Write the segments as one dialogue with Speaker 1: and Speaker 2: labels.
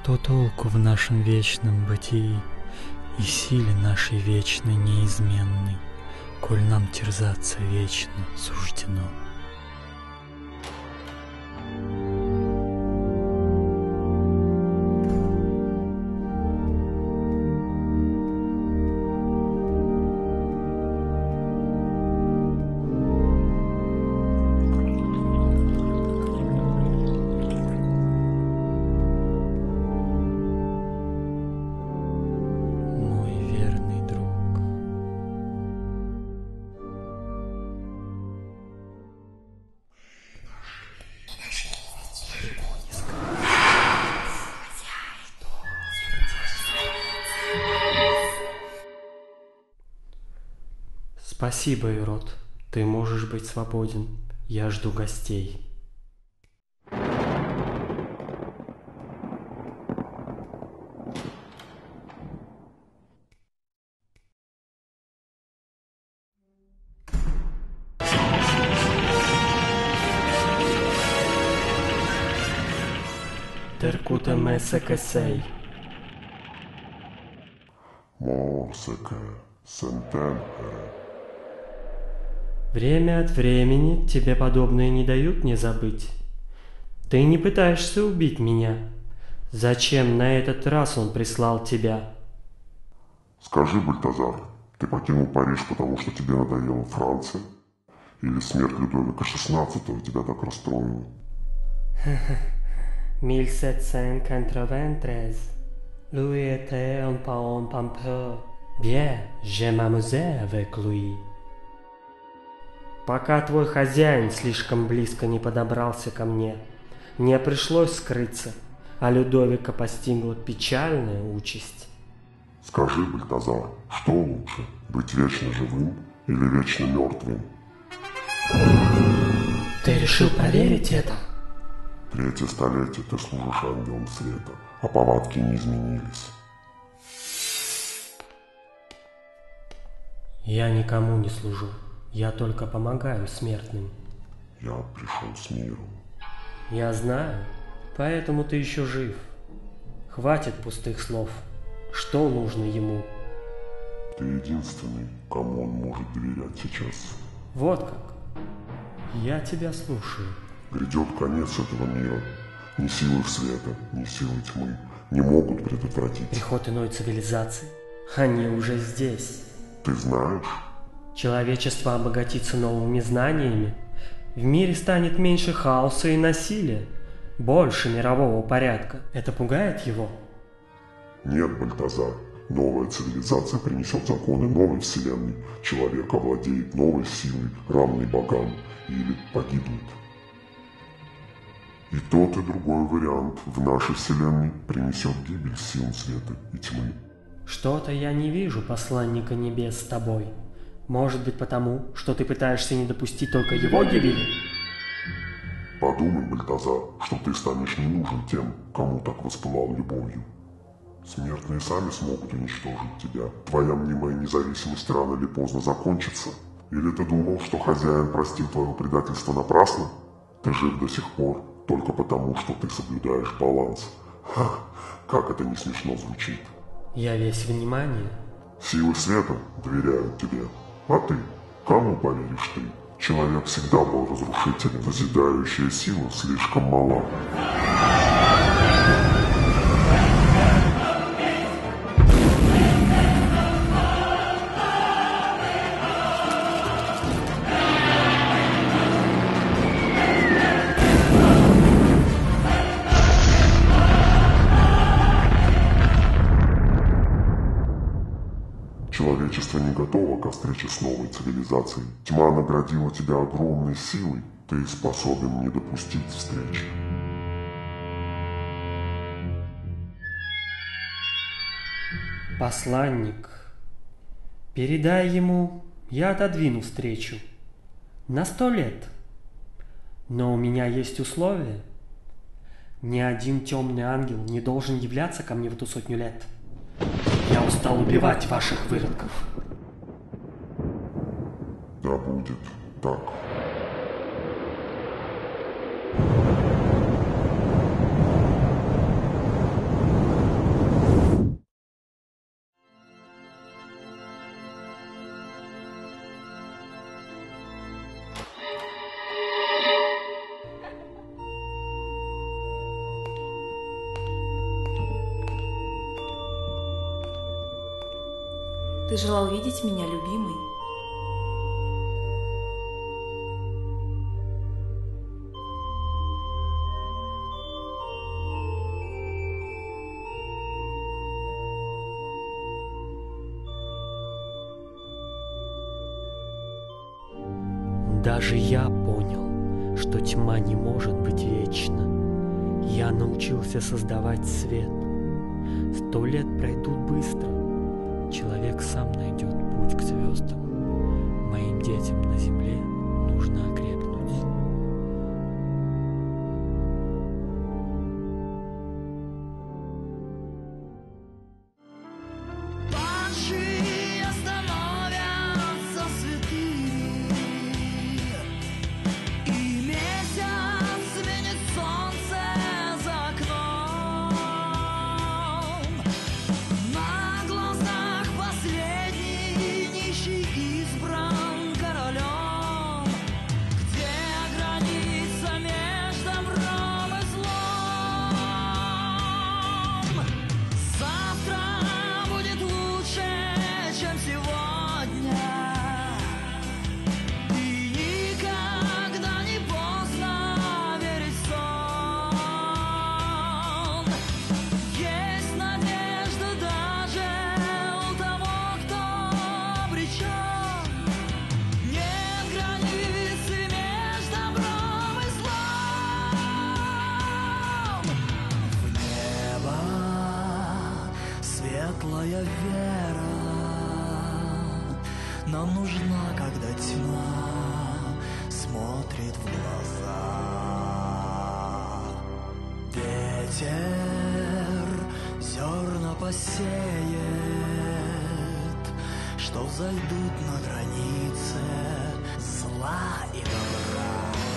Speaker 1: Что толку в нашем вечном бытии и силе нашей вечной неизменной, коль нам терзаться вечно суждено?
Speaker 2: Спасибо, Ирод. Ты можешь быть свободен. Я жду гостей. Теркута месекесей.
Speaker 3: Морсеке, сентен.
Speaker 2: Время от времени тебе подобные не дают мне забыть. Ты не пытаешься убить меня. Зачем на этот раз он прислал тебя?
Speaker 3: Скажи, Бальтазар, ты покинул Париж, потому что тебе надоела Франция? Или смерть Людовика XVI тебя так расстроила?
Speaker 2: 1793. Lui était un peu. Bien, je m'amusais avec lui. Пока твой хозяин слишком близко не подобрался ко мне, мне пришлось скрыться, а Людовика постигла печальная участь.
Speaker 3: Скажи, Бальтазар, что лучше, быть вечно живым или вечно мертвым?
Speaker 2: Ты решил проверить это?
Speaker 3: 3-е столетие ты служишь ангелом света, а повадки не изменились.
Speaker 2: Я никому не служу. Я только помогаю смертным.
Speaker 3: Я пришел с миром.
Speaker 2: Я знаю, поэтому ты еще жив. Хватит пустых слов. Что нужно ему?
Speaker 3: Ты единственный, кому он может доверять сейчас.
Speaker 2: Вот как. Я тебя слушаю.
Speaker 3: Грядет конец этого мира. Ни силы света, ни силы тьмы не могут предотвратить.
Speaker 2: Приход иной цивилизации. Они уже здесь.
Speaker 3: Ты знаешь?
Speaker 2: Человечество обогатится новыми знаниями. В мире станет меньше хаоса и насилия. Больше мирового порядка. Это пугает его?
Speaker 3: Нет, Бальтазар. Новая цивилизация принесет законы новой вселенной. Человек овладеет новой силой, равной богам, или погибнет. И тот, и другой вариант в нашей вселенной принесет гибель сил света и тьмы.
Speaker 2: Что-то я не вижу посланника небес с тобой. Может быть потому, что ты пытаешься не допустить только его гибели?
Speaker 3: Подумай, Бальтазар, что ты станешь не нужен тем, кому так воспылал любовью. Смертные сами смогут уничтожить тебя. Твоя мнимая независимость рано или поздно закончится. Или ты думал, что хозяин простил твое предательство напрасно? Ты жив до сих пор только потому, что ты соблюдаешь баланс. Ха, как это не смешно звучит.
Speaker 2: Я весь внимание.
Speaker 3: Силы света доверяют тебе. А ты? Кому поверишь ты? Человек всегда был разрушителем. Созидающая сила слишком мала. Человечество не готово ко встрече с новой цивилизацией. Тьма наградила тебя огромной силой. Ты способен не допустить встречи.
Speaker 2: Посланник, передай ему, я отодвину встречу. На 100 лет. Но у меня есть условия. Ни один темный ангел не должен являться ко мне в эту 100 лет. Я устал убивать ваших выродков.
Speaker 3: Да будет так.
Speaker 4: Ты желал видеть меня, любимый?
Speaker 2: Даже я понял, что тьма не может быть вечна. Я научился создавать свет. 100 лет пройдут быстро. Человек сам найдет путь к звездам. Моим детям на земле нужно окрепнуть.
Speaker 5: Светлая вера нам нужна, когда тьма смотрит в глаза. Ветер зерна посеет, что взойдут на границе зла и добра.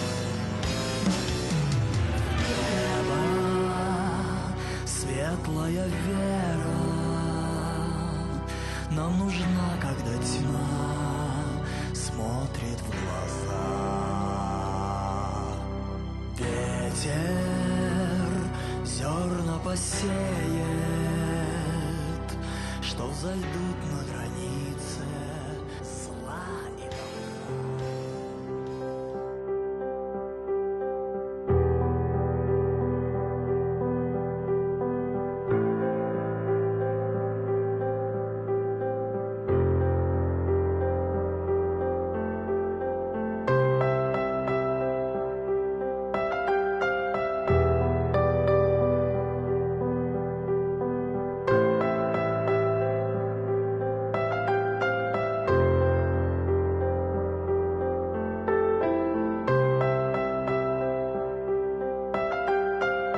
Speaker 5: Небо, светлая вера нам нужна, когда тьма смотрит в глаза. Ветер зерна посеет, что взойдут на границе зла и добра.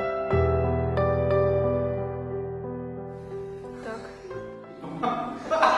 Speaker 4: Так.